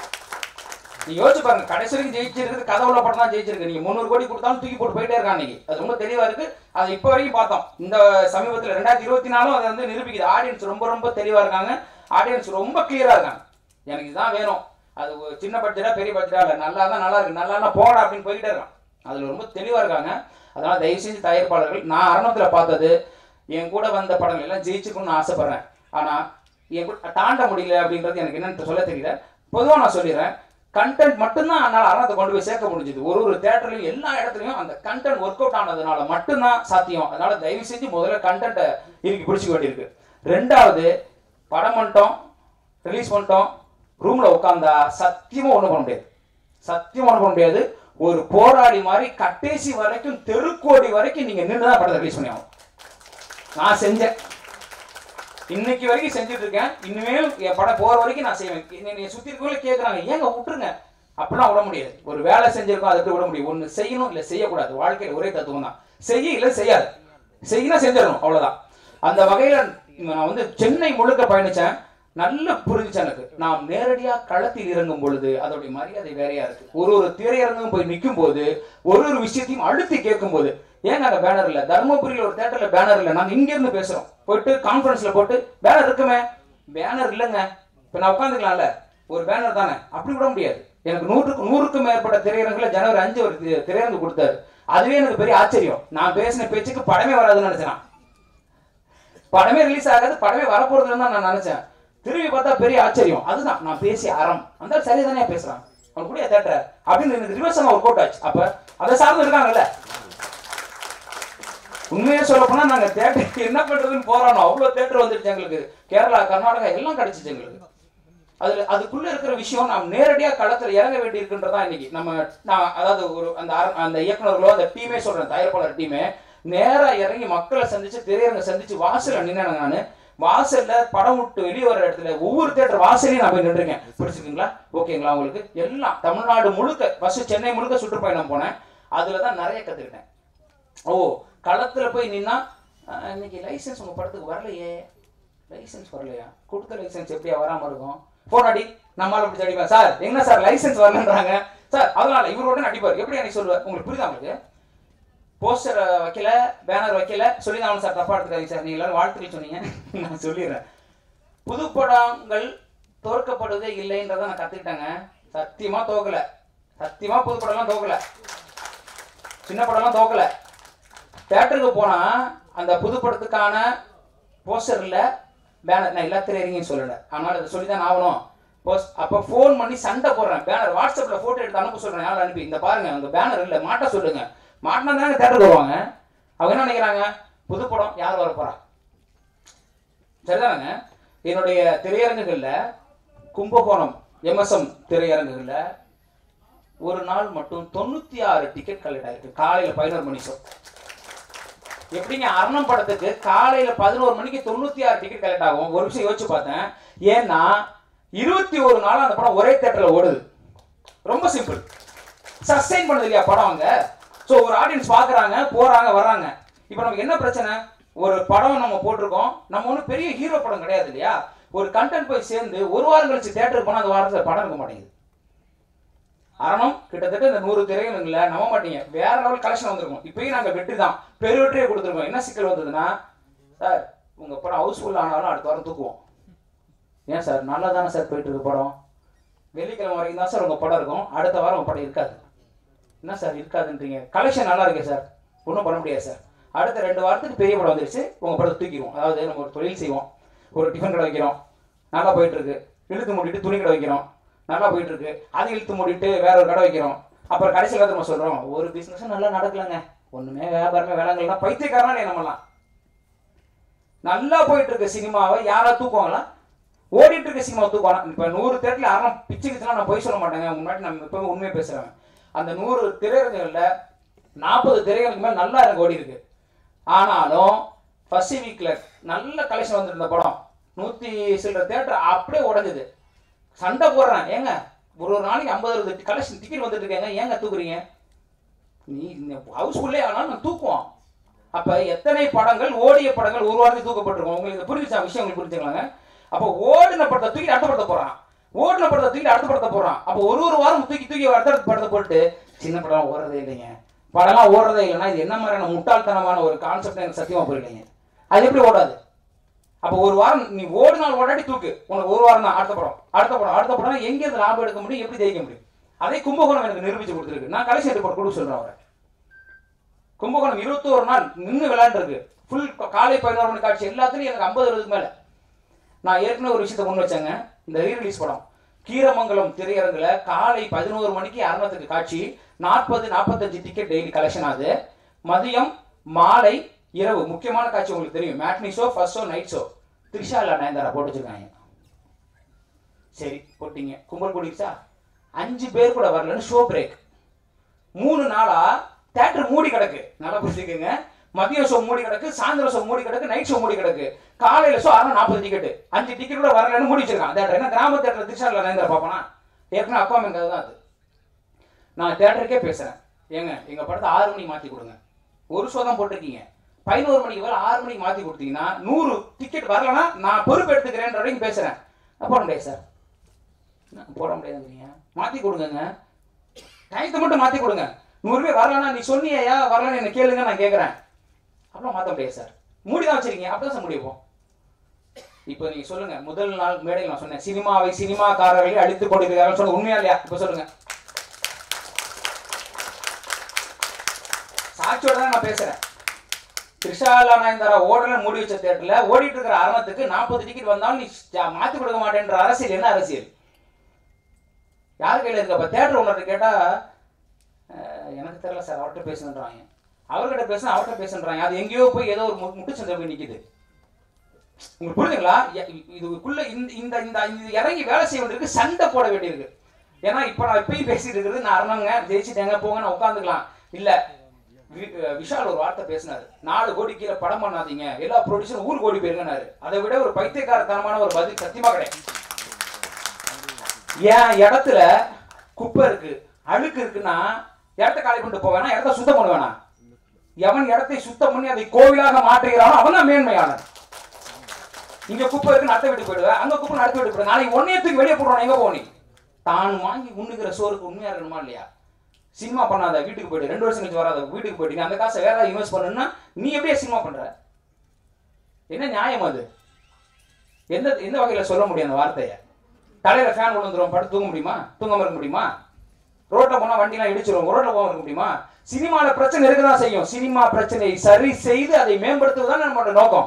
நீ யோசிச்சு பாருங்க, கடைசி வரைக்கும் ஜெயிச்சிருக்கு கதை உள்ள படம் தான் ஜெயிச்சிருக்கு. நீங்க முந்நூறு கோடி கொடுத்தாலும் தூக்கி போட்டு போயிட்டே இருக்காங்க. இன்னைக்கு அது ரொம்ப தெளிவா இருக்கு. அதை இப்போ வரைக்கும் பார்த்தோம். இந்த சமீபத்தில் ரெண்டாயிரத்தி இருபத்தி நாலும் அதை வந்து நிரூபிக்குது. ஆடியன்ஸ் ரொம்ப ரொம்ப தெளிவா இருக்காங்க. ஆடியன்ஸ் ரொம்ப கிளியரா இருக்காங்க. எனக்கு இதுதான் வேணும், அது சின்ன பட்ஜெட்டா பெரிய பட்ஜெட்டா இல்லை, நல்லா தான் நல்லா இருக்கு, நல்லா போட அப்படின்னு போய்கிட்டே இருக்கான். அதுல ரொம்ப தெளிவா இருக்காங்க. அதனால தயவு செஞ்சு தயாரிப்பாளர்கள், நான் அரணத்துல பார்த்தது என் கூட வந்த படங்கள் எல்லாம் ஜெயிச்சுக்கணும்னு ஆசைப்படுறேன். ஆனா என் கூட தாண்ட முடியல அப்படின்றது எனக்கு என்னன்னு சொல்ல தெரியல. பொதுவாக நான் சொல்லிடுறேன், கண்டென்ட் மட்டும்தான் அதனால அரணத்தை கொண்டு போய் சேர்க்க முடிஞ்சது. ஒரு ஒரு தியேட்டர்லையும் எல்லா இடத்துலையும் அந்த கண்டென்ட் ஒர்க் அவுட் ஆனதுனால மட்டும்தான் சாத்தியம். அதனால தயவு செஞ்சு முதல்ல கண்டென்ட்டை இறுக்கி பிடிச்சிக்க வேண்டியிருக்கு. ரெண்டாவது, படம் பண்ணிட்டோம், ரிலீஸ் பண்ணிட்டோம், ரூம்ல உட்காந்தா சத்தியமா ஒண்ணு பண்ண முடியாது. சத்தியமா ஒண்ணு பண்ண முடியாது. ஒரு போராளி மாதிரி கட்டேசி வரைக்கும் தெருக்கோடி வரைக்கும் நீங்க நின்றுதான் படத்தை ரிலீஸ் பண்ணி ஆகும். நான் செஞ்சேன், இன்னைக்கு வரைக்கும் செஞ்சுட்டு இருக்கேன். இனிமேல் என் படம் போற வரைக்கும் நான் செய்வேன். நீ சுத்தி இருக்கவங்களே கேட்கறாங்க, ஏங்க விட்டுருங்க, அப்படிலாம் விட முடியாது. ஒரு வேலை செஞ்சிருக்கோம், அதை எப்படி விட முடியும்? ஒண்ணு செய்யணும், இல்ல செய்யக்கூடாது. வாழ்க்கையில ஒரே தத்துவம் தான், செய்ய இல்ல செய்யாது. செய்யணும், செஞ்சிடணும், அவ்வளவுதான். அந்த வகையில நான் வந்து சென்னை முழுக்க பயணிச்சேன். நல்ல புரிஞ்சுச்சு எனக்கு. நாம் நேரடியா களத்தில் இறங்கும் பொழுது அதோடைய மரியாதை வேறையா இருக்கு. ஒரு ஒரு திரையரங்கும் போய் நிற்கும் போது ஒரு ஒரு விஷயத்தையும் அழுத்தி கேட்கும் போது, ஏன் நாங்க பேனர் இல்ல, தர்மபுரியில ஒரு தியேட்டர்ல பேனர் இல்ல, நாங்க இங்க இருந்து பேசுறோம், போயிட்டு கான்பரன்ஸ்ல போட்டு பேனர் இருக்குமே, பேனர் இல்லைங்க, இப்ப நான் உட்காந்துக்கலாம்ல, ஒரு பேனர் தானே, அப்படி விட முடியாது. எனக்கு நூற்றுக்கு நூறுக்கும் மேற்பட்ட திரையரங்குல ஜனவரி அஞ்சு ஒரு திரையரங்கு கொடுத்தாரு. அதுவே எனக்கு பெரிய ஆச்சரியம். நான் பேசின பேச்சுக்கு படமே வராதுன்னு நினைச்சேன். படமே ரிலீஸ் ஆகாது, படமே வரப்போறதுன்னு தான் நான் நினைச்சேன். திரும்பி பார்த்தா பெரிய ஆச்சரியம். அதுதான் நான் பேசிய அறம். அந்த சரிதானே பேசுறான், அவன் கூட தேட்டர் அப்படின்னு எனக்கு ரிவர்ஸா ஒர்க் அவுட் ஆச்சு. அப்ப அதை சார்ந்து இருக்காங்கல்ல. உண்மையா சொல்ல போனா நாங்க தேட்டருக்கு என்ன பண்றதுன்னு போறானோ அவ்வளவு தேட்டர் வந்துருச்சு எங்களுக்கு. கேரளா, கர்நாடகா எல்லாம் கிடைச்சிச்சு எங்களுக்கு. அதுல அதுக்குள்ள இருக்கிற விஷயம் நாம் நேரடியாக களத்துல இறங்க வேண்டி இருக்குன்றதா இன்னைக்கு நம்ம நான் அதாவது ஒரு அந்த அந்த இயக்குநர்களோ அந்த டீமே சொல்றேன், தயாரிப்பாளர் டீமே நேரா இறங்கி மக்களை சந்திச்சு திரையரங்க சந்திச்சு வாசல்ல நின்னேன். நான் வாசல்ல படம் விட்டு வெளியே வர இடத்துல ஒவ்வொரு தேட்டர் வாசலையும் நான் போய் நின்றுருக்கேன். பிடிச்சிருக்கீங்களா, ஓகேங்களா உங்களுக்கு எல்லாம் தமிழ்நாடு முழுக்க ஃபர்ஸ்ட் சென்னை முழுக்க சுற்றுப்பயணம் போனேன். அதுலதான் நிறைய கத்துக்கிட்டேன். ஓ களத்துல போய் நின்னா இன்னைக்கு லைசன்ஸ் உங்க படத்துக்கு வரலையே, லைசன்ஸ் வரலையா, கொடுத்த லைசன்ஸ் எப்படியா வராம இருக்கும், போன் அடி நம்மளால அப்படி அடிப்பேன் சார், என்ன சார் லைசன்ஸ் வரலன்றாங்க சார், அதனால இவரோட அடிப்பார் எப்படி அன்னைக்கு சொல்லுவார். உங்களுக்கு புரியுதா உங்களுக்கு? போஸ்டர் வைக்கல, பேனர் வைக்கல சொல்லி தான் சார், தப்பா எடுத்துக்காதீங்க சார், நீங்க எல்லாரும் வாழ்த்துக்கள் சொன்னீங்க, நான் சொல்லிடுறேன். புது படங்கள் தோற்கப்படுவதே இல்லைன்றதை நான் கத்துக்கிட்டேங்க. சத்தியமா தோக்கல, சத்தியமா புது படம்லாம் தோக்கல, சின்ன படம்லாம் தோக்கல. தியேட்டருக்கு போனா அந்த புது படத்துக்கான போஸ்டர் இல்ல, பேனர், நான் எல்லா திரையரங்கையும் சொல்லல, ஆனால் அதை சொல்லிதான் ஆகணும். போஸ்ட் அப்ப போன் பண்ணி சண்டை போடுறேன், பேனர் வாட்ஸ்அப்ல போட்டோ எடுத்து அனுப்ப சொல்றேன், யாரும் அனுப்பி இந்த பாருங்க அந்த பேனர் இல்ல, மாட்ட சொல்லுங்க. மாட்டினா தானே தியேட்டருக்கு வருவாங்க. அவங்க என்ன நினைக்கிறாங்க, புது படம் யார் வர போறா, சரிதானுங்க. என்னுடைய திரையரங்குகள்ல கும்பகோணம் எம்எஸ்எம் திரையரங்குகள்ல ஒரு நாள் மட்டும் தொண்ணூத்தி ஆறு டிக்கெட் கலெக்ட் ஆயிருக்கு. காலையில பதினோரு மணி ஷோ. எப்படிங்க அரணம் படத்துக்கு காலையில பதினோரு மணிக்கு தொண்ணூத்தி ஆறு டிக்கெட் கலெக்ட் ஆகும்? ஒரு விஷயம் யோசிச்சு பார்த்தேன். ஏன்னா இருபத்தி ஒரு நாள் அந்த படம் ஒரே தியேட்டர்ல ஓடுது. ரொம்ப சிம்பிள், சஸ்டைன் பண்ணது இல்லையா படம் அங்க. ஸோ ஒரு ஆடியன்ஸ் பாக்குறாங்க, போறாங்க, வர்றாங்க. இப்போ நமக்கு என்ன பிரச்சனை, ஒரு படம் நம்ம போட்டிருக்கோம், நம்ம ஒன்றும் பெரிய ஹீரோ படம் கிடையாது இல்லையா. ஒரு கண்டென்ட் போய் சேர்ந்து ஒரு வாரம் கழிச்சு தியேட்டருக்கு போனால் அந்த வாரத்தில் படம் இருக்க மாட்டேங்குது. அரணம் கிட்டத்தட்ட இந்த நூறு திரையரங்குல நம்ப மாட்டீங்க வேற லெவல் கலெக்ஷன் வந்திருக்கும். இப்பயும் நாங்கள் வெற்றி தான், பெருவெற்றியை கொடுத்துருக்கோம். என்ன சிக்கல் வந்ததுன்னா, சார் உங்க படம் ஹவுஸ்ஃபுல் ஆனாலும் அடுத்த வாரம் தூக்குவோம். ஏன் சார், நல்லா தானே சார் போயிட்டு இருக்கு படம், வெள்ளிக்கிழமை வரைக்கும் தான் சார் உங்க படம் இருக்கும், அடுத்த வாரம் உங்க படம் இருக்காது. என்ன சார் இருக்காதுன்றீங்க, கலெக்ஷன் நல்லா இருக்கு சார், ஒன்றும் பண்ண முடியாது சார், அடுத்த ரெண்டு வாரத்துக்கு பெரிய படம் வந்துருச்சு, உங்க படத்தை தூக்கிடுவோம். அதாவது நம்ம ஒரு தொழில் செய்வோம், ஒரு டிஃபன் கடை வைக்கிறோம், நல்லா போயிட்டு இருக்கு, இழுத்து மூடிட்டு துணி கடை வைக்கிறோம், நல்லா போயிட்டு இருக்கு, அதை இழுத்து மூடிட்டு வேற ஒரு கடை வைக்கிறோம். அப்புறம் கடைசியில் நம்ம சொல்றோம் ஒரு பிசினஸ் நல்லா நடக்கலங்க, ஒண்ணுமே வியாபாரமே வேலைங்கள்னா பைத்தியக்காரனா நம்மலாம். நல்லா போயிட்டு இருக்க சினிமாவை யாரா தூக்குவாங்களா, ஓடிட்டு இருக்க சினிமா தூக்குவாங்க. இப்ப நூறு தேட்டர்ல அரணம் பிச்சுக்குச்சுன்னா நான் போய் சொல்ல மாட்டேங்க, முன்னாடி நம்ம இப்ப உண்மையை பேசுறேன். அந்த நூறு திரையரங்குகள்ல நாற்பது திரையரங்கு மேல் நல்லா எனக்கு ஓடி இருக்கு. ஆனாலும் ஃபர்ஸ்ட் வீக்ல நல்ல கலெக்ஷன் வந்துருந்த படம் நூத்தி சில தேட்டர் அப்படியே உடஞ்சது. சண்டை போடுறேன், ஏங்க ஒரு ஒரு நாளைக்கு ஐம்பது அறுபது கலெக்ஷன் டிக்கெட் வந்துட்டு இருக்காங்க, ஏங்க தூக்குறீங்க, நீ ஹவுஸ்ஃபுல்லே ஆனாலும் நான் தூக்குவோம். அப்ப எத்தனை படங்கள் ஓடிய படங்கள் ஒரு வாரத்துக்கு தூக்கப்பட்டிருக்கோம். உங்களுக்கு புரிஞ்சுச்சா விஷயம், உங்களுக்கு புரிஞ்சுக்கலாங்க. அப்போ ஓடின படத்தை தூக்கி அடுத்த படத்தை போறான், ஓடின படத்தை தூக்கி அடுத்த படத்தை போறான். அப்போ ஒரு ஒரு வாரம் தூக்கி தூக்கி அடுத்த படத்தை போட்டு சின்ன படம் ஓடுறதே இல்லைங்க, படம்லாம் ஓடுறதே இல்லைன்னா இது என்ன மாதிரியான முட்டாள்தனமான ஒரு கான்செப்ட் எனக்கு சத்தியமா புரியலைங்க. அது எப்படி ஓடாது? அப்போ ஒரு வாரம் நீ ஓடினால் ஓடாடி தூக்கு, உனக்கு ஒரு வாரம் தான் அடுத்த படம் அடுத்த படம் அடுத்த படம் எங்க இருந்து லாபம் எடுக்க முடியும், எப்படி ஜெயிக்க முடியும்? அதே கும்பகோணம் எனக்கு நிரூபிச்சு கொடுத்துருக்கு. நான் கலெக்ஷன் ரிப்போர்ட் கொடுக்க சொல்றேன் அவரை. கும்பகோணம் இருபத்தோரு நாள் நின்று விளையாண்டுருக்கு, ஃபுல் காலை பதினோரு மணி காட்சி எல்லாத்துலயும் எனக்கு ஐம்பது அறுபதுக்கு மேல. நான் ஏற்கனவே ஒரு விஷயத்தை முன் வச்சேங்க, இந்த ரீரிலீஸ் படம் கீரமங்கலம் திரையரங்குல காலை பதினோரு மணிக்கு அரணத்துக்கு காட்சி, நாற்பது நாற்பத்தஞ்சு டிக்கெட் டெய்லி கலெக்ஷன் ஆகுது. மதியம் மாலை இரவு முக்கியமான காட்சி உங்களுக்கு தெரியும், matinee show, first show, night show. த்ரிஷாலா நயன்தாரா போட்டு வச்சிருக்காங்க. சரி போட்டீங்க, கும்பல் கூடிச்சா, அஞ்சு பேர் கூட வரலன்னு ஷோ பிரேக். மூணு நாளா தியேட்டர் மூடி கிடக்கு, நல்லா புரிஞ்சுக்கங்க. மதியம் ஷோ மூடி கிடக்கு, சாயந்தரம் ஷோ மூடி கிடக்கு, நைட் ஷோ மூடி கிடக்கு. காலையில ஷோ அரை நாற்பது டிக்கெட், அஞ்சு டிக்கெட் கூட வரலன்னு மூடி வச்சிருக்கான் தியேட்டர். என்ன கிராம தியேட்டர் த்ரிஷாலா நயன்தாரா பாப்பனா? ஏற்கனவே அப்பா அம்மா தான் அது. நான் தியேட்டருக்கே பேசுறேன், ஏங்க எங்க படத்தை ஆறு மணிக்கு மாத்தி கொடுங்க, ஒரு ஷோ தான் போட்டிருக்கீங்க, பதினோரு மணிக்கு வர ஆறு மணிக்கு மாத்தி கொடுத்தீங்கன்னா நூறு டிக்கெட் வரலன்னா நான் பொறுப்பு எடுத்துக்கிறேன் வரைக்கும் பேசுறேன். போட முடியாது சார், போட முடியாதுங்க, மாத்தி கொடுங்க, டயத்தை மட்டும் மாத்தி கொடுங்க. நூறு பேர் வரலன்னா நீ சொன்னியா வரலன்னு என்ன கேளுங்க, நான் கேட்கறேன். அப்புறம் மாத்த முடியாது சார், மூடிதான் வச்சிருக்கீங்க, அப்படிதான் சார் முடியும். இப்ப நீங்க சொல்லுங்க, முதல் நாள் மேடையில் நான் சொன்னேன் சினிமாவை சினிமாக்காரர்களை அழித்துக் கொண்டிருக்கிறார்கள் சொன்ன உண்மையா இல்லையா? இப்ப சொல்லுங்க, சாட்சியோட தான் நான் பேசுறேன். த்ரிஷாலா நயன்தாரா ஓடல மூடி வச்ச தியேட்டர்ல ஓடிட்டு இருக்கிற அரணத்துக்கு நாற்பது டிக்கெட் வந்தாலும் நீ மாத்தி கொடுக்க மாட்டேன்ற அரசியல் என்ன அரசியல்? யார் கையில இருக்கப்ப தியேட்டர் ஓனர்கிட்ட கேட்டா எனக்கு தெரியல சார், அவர்கிட்ட பேசுன்றாங்க, அவர்கிட்ட பேச அவர்கிட்ட பேசுன்றாங்க. அது எங்கேயோ போய் ஏதோ ஒரு முட்டு சந்தை போய் நிக்குது. உங்களுக்கு புரியுதுங்களா? இதுக்குள்ள இந்த இந்த இந்த இறங்கி வேலை செய்ய வேண்டியிருக்கு, சண்டை போட வேண்டியிருக்கு. ஏன்னா இப்ப நான் இப்பயும் பேசிட்டு இருக்கிறது நான் அரணங்க ஜெயிச்சுட்டேங்க போங்க நான் உட்காந்துக்கலாம் இல்ல. விஷால் ஒரு வார்த்தை பேசினாரு, நாலு கோடி கீழே படம் பண்ணாதீங்க, எல்லா ப்ரொடியூசரும் ஊர் கோடி போயிருங்கன்னாரு. அதை விட ஒரு பைத்தியக்காரத்தனமான ஒரு பதில் சத்தியமா கிடையாது. என் இடத்துல குப்பை இருக்கு, அழுக்கு இருக்குன்னா இடத்த காலி பண்ணிட்டு போவேனா, இடத்த சுத்தம் பண்ணுவேனா? எவன் இடத்தை சுத்தம் பண்ணி அதை கோவிலாக மாற்றுகிறானோ அவன் தான் மேன்மையானன். இங்க குப்பை இருக்கு அடுத்த வீட்டுக்கு போயிடுவேன், அங்க குப்பை அடுத்த வீட்டுக்கு போயிடுவேன். நாளைக்கு ஒன்னே தூக்கி வெளியே போடுவான். எங்க போனி தான் வாங்கி உண்ணுகிற சோறுக்கு உண்மையா இருக்கணுமா இல்லையா? சினிமா பண்ணாத வீட்டுக்கு போயிட்டு ரெண்டு வருஷம் கழிச்சு வராத வீட்டுக்கு போயிட்டு அந்த காசை வேற இன்வெஸ்ட் பண்ணுன்னா நீ எப்படியே சினிமா பண்ற? என்ன நியாயம் அது? எந்த எந்த வகையில சொல்ல முடியும் அந்த வார்த்தையை? தலையில ஃபேன் விழுந்துரும், படுத்து தூங்க முடியுமா? தூங்காம இருக்க முடியுமா? ரோட்ல போனா வண்டி எல்லாம் இடிச்சிரும், ரோட்ல போகாம இருக்க முடியுமா? சினிமால பிரச்சனை இருக்கதான் செய்யும். சினிமா பிரச்சனையை சரி செய்து அதை மேம்படுத்துவதுதான் நம்மளோட நோக்கம்.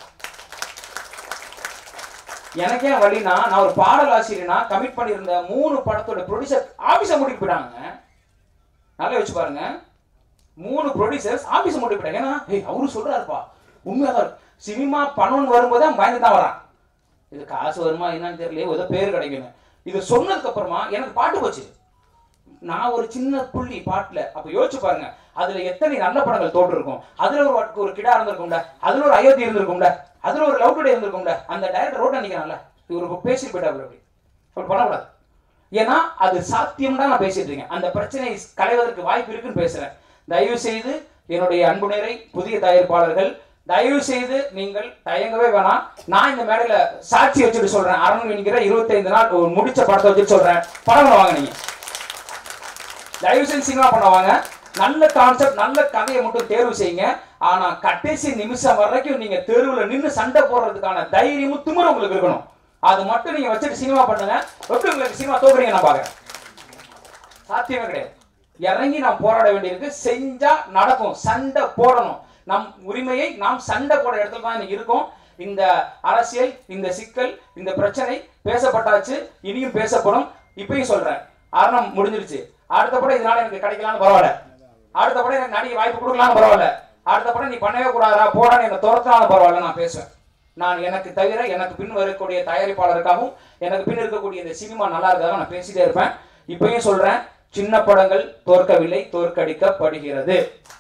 எனக்கே வழினா நான் ஒரு பாடல் ஆசிரியனா கமிட் பண்ணியிருந்த மூணு படத்தோட ப்ரொடியூசர் ஆபீஸை மூடிட்டு போயிட்டாங்க. நல்லா வச்சு பாருங்க, மூணு ப்ரொடியூசர்ஸ் ஆபீஸை மூடிட்டு போயிட்டாங்க. ஏன்னா ஏய் அவரு சொல்றாருப்பா உண்மையாதான் சினிமா பணம்னு வரும்போது பயந்து தான் வரான். இது காசு வருமா என்னன்னு தெரியல, ஏதோ பேர் கிடைக்கணும். இது சொன்னதுக்கு அப்புறமா எனக்கு பாட்டு போச்சு. நான் ஒரு சின்ன புள்ளி பாட்டுல அப்ப யோசிச்சு பாருங்க, அதுல எத்தனை நல்ல படங்கள் தோற்று இருக்கும். அதுல ஒரு ஒரு கிடா இருந்திருக்கும்ல, அதுல ஒரு அயோத்தி இருந்திருக்கும்ல, அதுல ஒரு லவ் டுடே இருந்திருக்கும்ல. அந்த டைரக்டர் ரோட் நினைக்கிறான்ல, இவரு பேசிட்டு போயிட்டாரு அப்படி அப்படி பண்ணக்கூடாது. ஏன்னா அது சாத்தியம் தான் நான் பேசிட்டு இருக்கேன். அந்த பிரச்சனையை களைவதற்கு வாய்ப்பு இருக்குன்னு பேசுறேன். தயவு செய்து என்னுடைய அன்பு நேரை புதிய தயாரிப்பாளர்கள் தயவு செய்து நீங்கள் தயங்கவே வேணாம். நான் இந்த மேடையில சாட்சி வச்சுட்டு சொல்றேன், அரண் என்கிற இருபத்தி ஐந்து நாள் ஒரு முடிச்ச படத்தை வச்சுட்டு சொல்றேன், படம் வாங்க. நீங்க தயவு செய்து சினிமா பண்ணுவாங்க, நல்ல கான்செப்ட் நல்ல கதையை மட்டும் தேர்வு செய்யுங்க. ஆனா கடைசி நிமிஷம் வரைக்கும் நீங்க தெருவுல நின்று சண்டை போடுறதுக்கான தைரியமும் திமிரும் உங்களுக்கு இருக்கணும். அது மட்டும் நீங்க வச்சுட்டு சினிமா பண்ணுங்க. எப்படி உங்களுக்கு சினிமா தோக்குறீங்க நான் பாக்குறேன். சாத்தியமே கிடையாது. இறங்கி நாம் போராட வேண்டியிருக்கு. செஞ்சா நடக்கும். சண்டை போடணும். நம் உரிமையை நாம் சண்டை போட இடத்துல தான் இன்னைக்கு இருக்கோம். இந்த அரசியல், இந்த சிக்கல், இந்த பிரச்சனை பேசப்பட்டாச்சு, இனியும் பேசப்படும். இப்பயும் சொல்றேன், அரணம் முடிஞ்சிருச்சு. அடுத்த படம் இதனால எனக்கு கிடைக்கலான்னு பரவாயில்ல, அடுத்த படம் எனக்கு நடிகை வாய்ப்பு கொடுக்கலான்னு பரவாயில்ல, அடுத்த படம் நீ பண்ணவே கூடாதா போடான்னு என்ன துரத்தினாலும் பரவாயில்ல, நான் பேசுவேன். நான் எனக்கு தவிர எனக்கு பின் வரக்கூடிய தயாரிப்பாளருக்காகவும் எனக்கு பின் இருக்கக்கூடிய இந்த சினிமா நல்லா இருக்காக நான் பேசிட்டே இருப்பேன். இப்பயும் சொல்றேன், சின்ன படங்கள் தோற்கவில்லை, தோற்கடிக்கப்படுகிறது.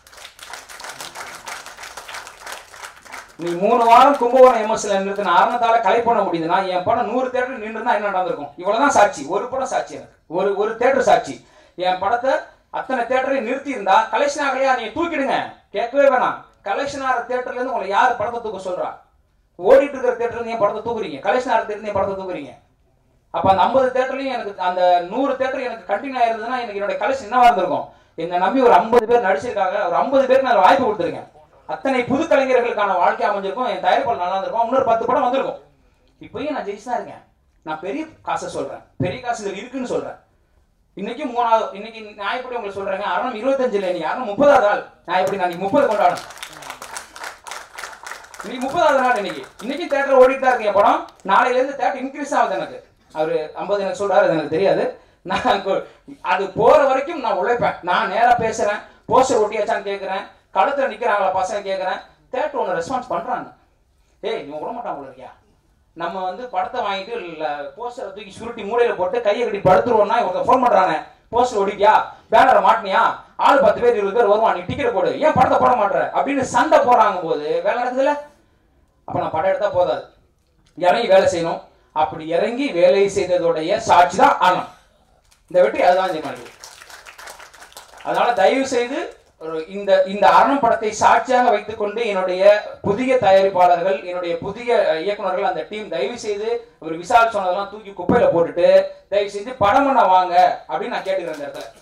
நீ மூணு வாரம் கும்பகோணம் எம்எஸ்ல நிறுத்தின ஆரணத்தால கலை பண்ண முடியுதுன்னா என் படம் நூறு தேட்டர் நின்று என்ன நடந்திருக்கும்? இவ்வளவுதான் சாட்சி. ஒரு படம் சாட்சி, எனக்கு ஒரு ஒரு தேட்டர் சாட்சி. என் படத்தை அத்தனை தேட்டரையும் நிறுத்தி இருந்தா கலெக்ஷன் ஆகலையா நீங்க தூக்கிடுங்க, கேட்கவே வேணாம். கலெக்ஷன் ஆகிற தேட்டர்ல இருந்து உங்களை யார் படத்தை தூக்க சொல்றா? ஓடிட்டு இருக்கிற தேட்டர்ல இருந்து என் படத்தை தூக்குறீங்க, கலெக்ஷன் ஆகிற தேட்டர் என் படத்தை தூக்குறீங்க. அப்ப அந்த ஐம்பது தேட்டர்லயும் எனக்கு அந்த நூறு தேட்டர் எனக்கு கண்டினியூ ஆயிருந்ததுன்னா எனக்கு என்னோட கலெக்ஷன் என்னவா இருந்திருக்கும்? என்னை நம்பி ஒரு ஐம்பது பேர் நடிச்சிருக்காங்க, ஒரு ஐம்பது பேருக்கு நான் வாய்ப்பு கொடுத்துருக்கேன். அத்தனை புது கலைஞர்களுக்கான வாழ்க்கை அமைஞ்சிருக்கும், என் தயாரிப்பாளர் நல்லா இருந்திருக்கும், இன்னொரு பத்து படம் வந்திருக்கும். இப்பயும் நான் ஜெயிச்சு தான் இருக்கேன். நான் பெரிய காசை சொல்றேன், பெரிய காசு இருக்குன்னு சொல்றேன். இன்னைக்கு மூணாவது இன்னைக்கு நான் எப்படி உங்களுக்கு சொல்றேங்க, அரணம் இருபத்தஞ்சுல நீ அரணம் முப்பதாவது நாள். நான் எப்படி நான் முப்பது கொண்டாடணும், இன்னைக்கு முப்பதாவது நாள். இன்னைக்கு இன்னைக்கு தேட்டர் ஓடிட்டு தான் இருக்கு என் படம். நாளையில இருந்து தேட்டர் இன்க்ரீஸ் ஆகுது. எனக்கு அவரு ஐம்பது எனக்கு சொல்றாரு, அது எனக்கு தெரியாது. நான் அது போற வரைக்கும் நான் உழைப்பேன். நான் நேரா பேசுறேன், போஸ்டர் ஒட்டியாச்சான்னு கேட்கிறேன், களத்துல நிக்கிறாங்களா பசங்க கேட்கிறேன், தேட்டர் ஒன்று ரெஸ்பான்ஸ் பண்றாங்க. ஏய் இவன் விட மாட்டான் போல இருக்கியா? நம்ம வந்து படத்தை வாங்கிட்டு போஸ்டரை தூக்கி சுருட்டி மூலையில போட்டு கையை கட்டி படுத்துருவோம்னா இவங்க ஃபோன் பண்றாங்க, போஸ்டர் ஒட்டிட்டியா, பேனரை மாட்டினியா, ஆள் பத்து பேர் இருபது பேர் வருவான், நீ டிக்கெட் போடு, ஏன் படத்தை போட மாட்டேற அப்படின்னு சண்டை போறாங்க போது வேலை நடக்குதுல்ல. அப்ப நான் படம் எடுத்தா போதாது, இறங்கி வேலை செய்யணும். அப்படி இறங்கி வேலை செய்ததோடைய சாட்சி தான் ஆனம். இந்த வெற்றி அதுதான் தீர்மானிக்கும். அதனால தயவு செய்து இந்த இந்த அரணம் படத்தை சாட்சியாக வைத்துக் கொண்டு என்னுடைய புதிய தயாரிப்பாளர்கள், என்னுடைய புதிய இயக்குநர்கள், அந்த டீம் தயவு செய்து ஒரு விசால் சொன்னதெல்லாம் தூக்கி குப்பையில போட்டுட்டு தயவு செஞ்சு படம் பண்ண வாங்க அப்படின்னு நான் கேட்டுக்கிறேன். இந்த இடத்துல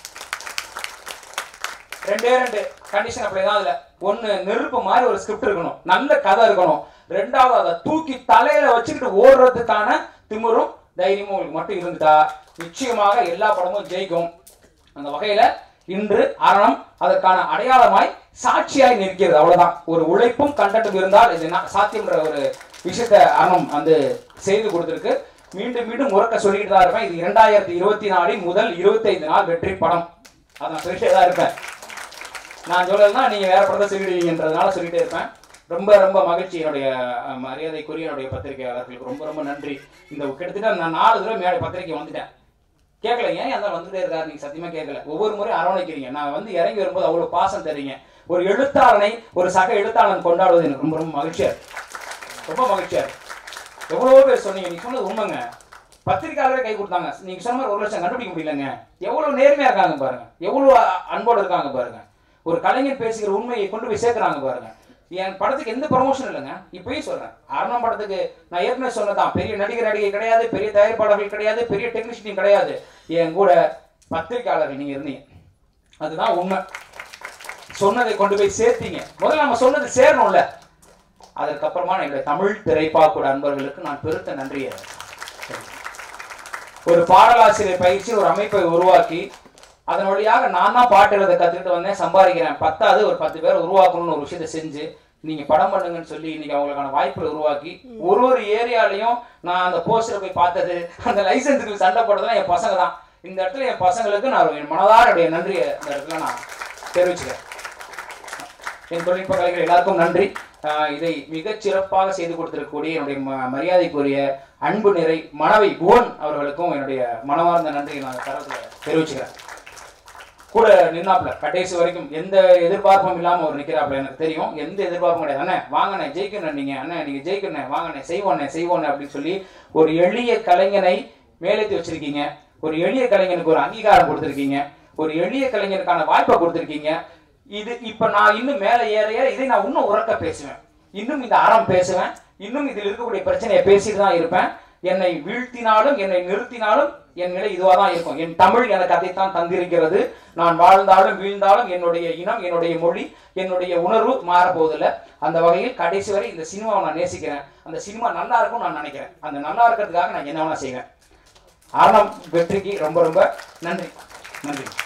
ரெண்டே ரெண்டு கண்டிஷன் அப்படிதான். அதுல ஒண்ணு, நெருப்பு மாதிரி ஒரு ஸ்கிரிப்ட் இருக்கணும், நல்ல கதை இருக்கணும். ரெண்டாவது, அதை தூக்கி தலையில வச்சுக்கிட்டு ஓடுறதுக்கான திமிரும் தைரியமும் உங்களுக்கு மட்டும் இருந்துட்டா நிச்சயமாக எல்லா படமும் ஜெயிக்கும். அந்த வகையில இன்று அரணம் அதற்கான அடையாளமாய் சாட்சியாய் நிற்கிறது. அவ்வளவுதான். ஒரு உழைப்பும் கண்டட்டும் இருந்தால் இது சாத்தியம்ன்ற ஒரு விஷயத்தை அரணம் வந்து செய்து கொடுத்திருக்கு. மீண்டும் மீண்டும் உறக்க சொல்லிட்டு தான் இருப்பேன். இது இரண்டாயிரத்தி இருபத்தி நாலின் முதல் இருபத்தி ஐந்து நாள் வெற்றி படம். அதை நான் சொல்லிட்டே தான் இருப்பேன். நான் சொல்லலைன்னா நீங்க வேற படத்தை சொல்லிடுவீங்கன்றதுனால சொல்லிட்டே இருப்பேன். ரொம்ப ரொம்ப மகிழ்ச்சி. என்னுடைய மரியாதைக்குரிய என்னுடைய பத்திரிகையாளர்களுக்கு ரொம்ப ரொம்ப நன்றி. இந்த கிட்டத்தட்ட நான் நாலு தடவை மேலே பத்திரிக்கை வந்துட்டேன். கேட்கல, ஏன் அந்த வந்துட்டே இருக்காரு நீங்க சத்தியமா கேட்கல. ஒவ்வொரு முறையும் அரவணைக்கிறீங்க. நான் வந்து இறங்கி வரும்போது அவ்வளவு பாசம் தரீங்க. ஒரு எழுத்தாளனை ஒரு சக எழுத்தாளன் கொண்டாடுவது எனக்கு ரொம்ப ரொம்ப மகிழ்ச்சியா இருக்கு. ரொம்ப மகிழ்ச்சியா இருக்கு. எவ்வளவோ பேர் சொன்னீங்க, நீங்க சொன்னது உண்மைங்க. பத்திரிகையாளரே கை கொடுத்தாங்க. நீங்க சொன்ன மாதிரி ஒரு லட்சம் கண்டுபிடிக்க முடியலங்க. எவ்வளவு நேர்மையா இருக்காங்க பாருங்க, எவ்வளவு அன்போடு இருக்காங்க பாருங்க. ஒரு கலைஞர் பேசுகிற உண்மையை கொண்டு போய் சேர்க்கிறாங்க பாருங்க. என் படத்துக்கு எந்த ப்ரமோஷன் இல்லைங்க, இப்பயும் சொல்றேன். அரணம் படத்துக்கு நான் ஏற்கனவே சொன்னதான், பெரிய நடிகர் நடிகை கிடையாது, பெரிய தயாரிப்பாளர்கள் கிடையாது, பெரிய டெக்னீஷியன் கிடையாது. என் கூட பத்திரிகையாளர்கள் நீங்க இருந்தீங்க, அதுதான் உண்மை. சொன்னதை கொண்டு போய் சேர்த்தீங்க. முதல்ல நம்ம சொன்னது சேரணும்ல. அதற்கப்புறமா என்னுடைய தமிழ் திரைப்பாக்கூட அன்பர்களுக்கு நான் பெருத்த நன்றியை. ஒரு பாடலாசிரியர் பயிற்சி ஒரு அமைப்பை உருவாக்கி அதன் வழியாக நான் தான் பாட்டு எழுத கத்துக்கிட்டு வந்தேன், சம்பாதிக்கிறேன். பத்தாவது ஒரு பத்து பேரை உருவாக்கணும்னு ஒரு விஷயத்தை செஞ்சு நீங்க படம் பண்ணுங்கன்னு சொல்லி இன்னைக்கு அவங்களுக்கான வாய்ப்புகளை உருவாக்கி ஒரு ஒரு ஏரியாலையும் நான் அந்த போஸ்டரை போய் பார்த்தது, அந்த லைசன்ஸுக்கு சண்டை போடுறதுலாம் என் பசங்க தான். இந்த இடத்துல என் பசங்களுக்கு நான் என் மனதாருடைய நன்றியை இந்த இடத்துல நான் தெரிவிச்சுக்கிறேன். என் தொழில்நுட்ப கலைஞர் எல்லாருக்கும் நன்றி. இதை மிகச் சிறப்பாக செய்து கொடுத்திருக்கக்கூடிய என்னுடைய மரியாதைக்குரிய அன்பு நிறை மனைவி புவன் அவர்களுக்கும் என்னுடைய மனமார்ந்த நன்றியை நான் தரத்துல தெரிவிச்சுக்கிறேன். கூட நின்னாப்ல கடைசி வரைக்கும் எந்த எதிர்பார்ப்பும் இல்லாம அவர் நிக்கிறாப்ல. எனக்கு தெரியும் எந்த எதிர்பார்ப்பும் கிடையாது. அண்ணே வாங்கண்ணே ஜெயிக்கணும், நீங்க அண்ணே நீங்க ஜெயிக்கணும், வாங்கண்ணே செய்வோண்ணே செய்வோண்ணே அப்படின்னு சொல்லி ஒரு எளிய கலைஞனை மேலேற்றி வச்சிருக்கீங்க. ஒரு எளிய கலைஞனுக்கு ஒரு அங்கீகாரம் கொடுத்திருக்கீங்க. ஒரு எளிய கலைஞனுக்கான வாய்ப்பை கொடுத்திருக்கீங்க. இது இப்ப நான் இன்னும் மேல ஏற ஏற இதை நான் இன்னும் உறக்க பேசுவேன், இன்னும் இந்த அறம் பேசுவேன், இன்னும் இதில் இருக்கக்கூடிய பிரச்சனையை பேசிட்டு தான் இருப்பேன். என்னை வீழ்த்தினாலும் என்னை நிறுத்தினாலும் என் நிலை இதுவாக தான் இருக்கும். என் தமிழ் எனக்கு அதைத்தான் தந்திருக்கிறது. நான் வாழ்ந்தாலும் வீழ்ந்தாலும் என்னுடைய இனம், என்னுடைய மொழி, என்னுடைய உணர்வு மாறப்போவதில்லை. அந்த வகையில் கடைசி வரை இந்த சினிமாவை நான் நேசிக்கிறேன். அந்த சினிமா நல்லா இருக்கும் நான் நினைக்கிறேன். அந்த நல்லா இருக்கிறதுக்காக நான் என்ன வேணா செய்வேன். அரணம் வெற்றிக்கு ரொம்ப ரொம்ப நன்றி. நன்றி.